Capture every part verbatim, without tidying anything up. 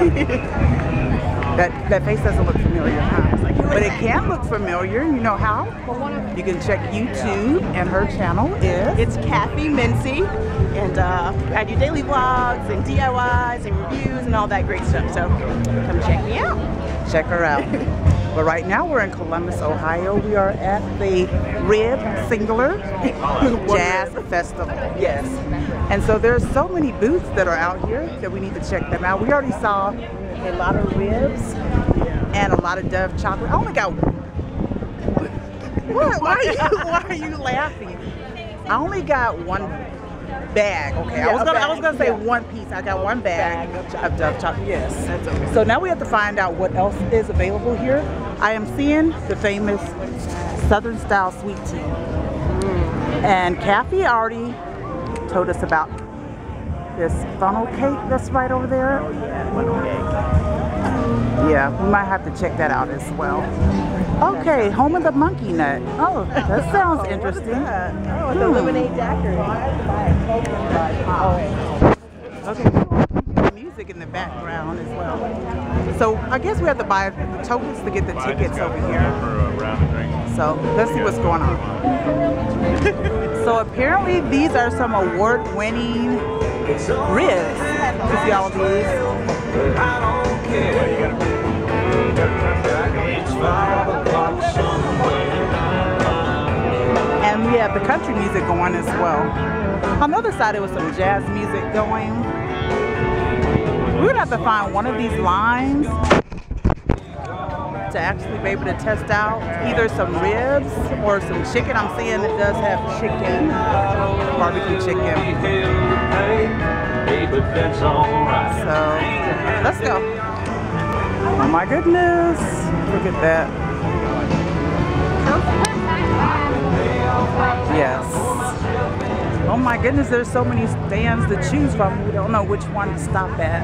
that, that face doesn't look familiar, huh? But it can look familiar. You know how? You can check YouTube, and her channel is? It's Caffie Mincy, and uh, I do daily vlogs and D I Ys and reviews and all that great stuff. So come check me out. Check her out. But right now we're in Columbus, Ohio. We are at the Rib Singular Jazz Festival. Yes. And so there's so many booths that are out here that we need to check them out. We already saw a lot of ribs and a lot of Dove chocolate. I only got what? Why are you, why are you laughing? I only got one bag. Okay, yeah, I was gonna bag, I was gonna say yeah. one piece. I got one bag, bag of, of Dove chocolate. Yes, that's okay. So now we have to find out what else is available here. I am seeing the famous Southern style sweet tea, mm. and Caffie already told us about this funnel cake that's right over there. Oh yeah, funnel cake. Yeah, we might have to check that out as well. Okay, home of the monkey nut. Oh, that sounds oh, interesting. Oh, it's a lemonade daiquiri. Oh. Okay, music in the background as well. So I guess we have to buy the tokens to get the tickets over here. So let's see what's going on. So apparently these are some award-winning ribs. You see all of these? And we have the country music going as well. On the other side, there was some jazz music going. We're gonna have to find one of these lines to actually be able to test out either some ribs or some chicken. I'm seeing it does have chicken, barbecue chicken. So let's go. Oh my goodness, look at that. Yes. Oh my goodness, there's so many stands to choose from. We don't know which one to stop at.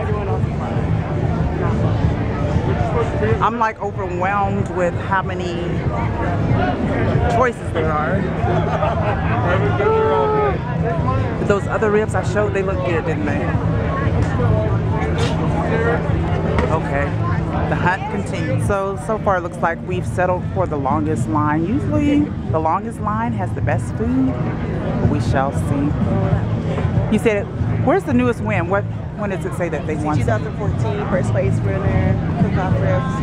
I'm like overwhelmed with how many choices there are. Those other ribs I showed, they look good, didn't they? Okay, the hunt continues. So, so far it looks like we've settled for the longest line. Usually the longest line has the best food, but we shall see. You said, where's the newest win? What, when does it say that they won? twenty fourteen, first place winner, cook-off ribs.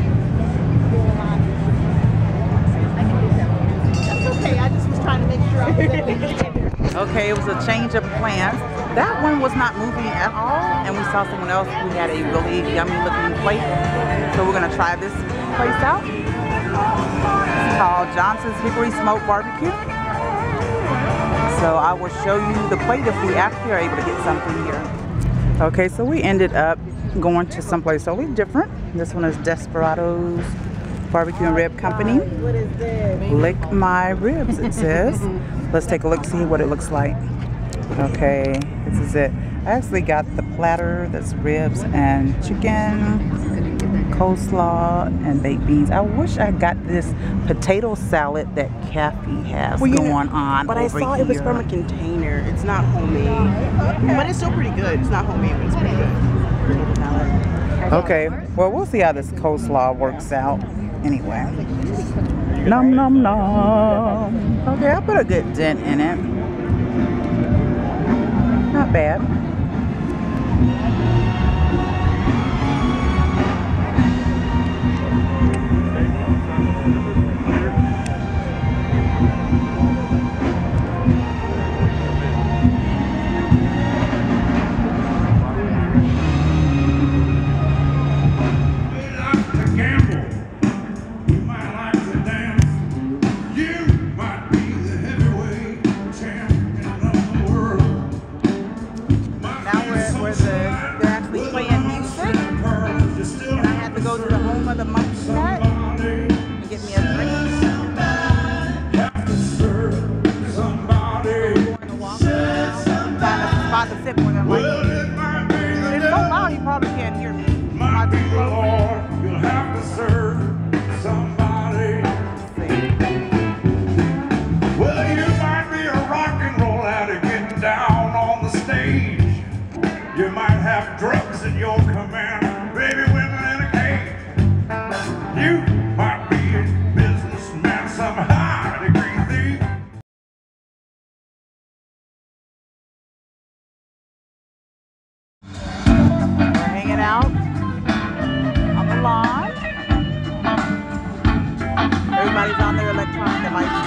That's okay, I just was trying to make sure I was in there. Okay, it was a change of plans. That one was not moving at all, and we saw someone else who had a really yummy looking plate. So we're gonna try this place out. It's called Johnson's Hickory Smoked Barbecue. So I will show you the plate if we actually are able to get something here. Okay, so we ended up going to someplace totally different. This one is Desperado's Barbecue and Rib Company. What is this? Lick my ribs, it says. Let's take a look, see what it looks like. Okay, this is it. I actually got the platter that's ribs and chicken, coleslaw, and baked beans. I wish I got this potato salad that Caffie has well, going know, on But over I saw here. it was from a container. It's not homemade. But it's still pretty good. It's not homemade, but it's pretty good. Okay, well, we'll see how this coleslaw works out anyway. Nom nom nom. Okay, I put a good dent in it. Not bad. have drugs in your command, baby women in a cage. You might be a businessman, some high degree thief. We're hanging out on the lawn. Everybody's on their electronic devices.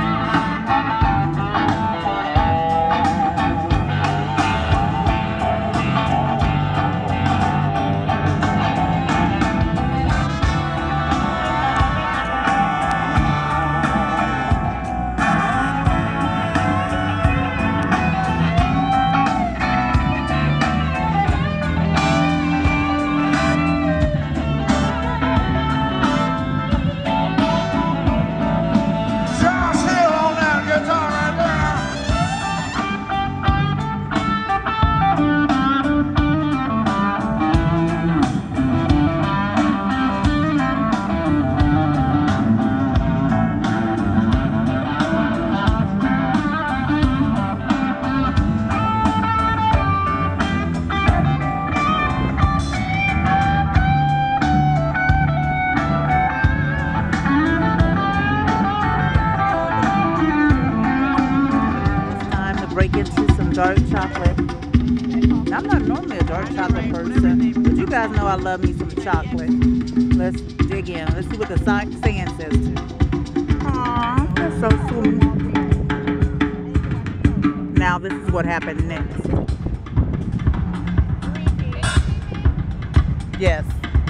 Break into some dark chocolate. Now, I'm not normally a dark chocolate person, but you guys know I love me some chocolate. Let's dig in. Let's see what the sand says too. Aww, that's so sweet. Now this is what happened next. Yes.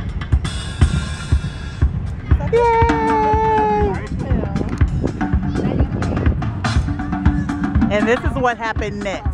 Yay! And this is what happened next.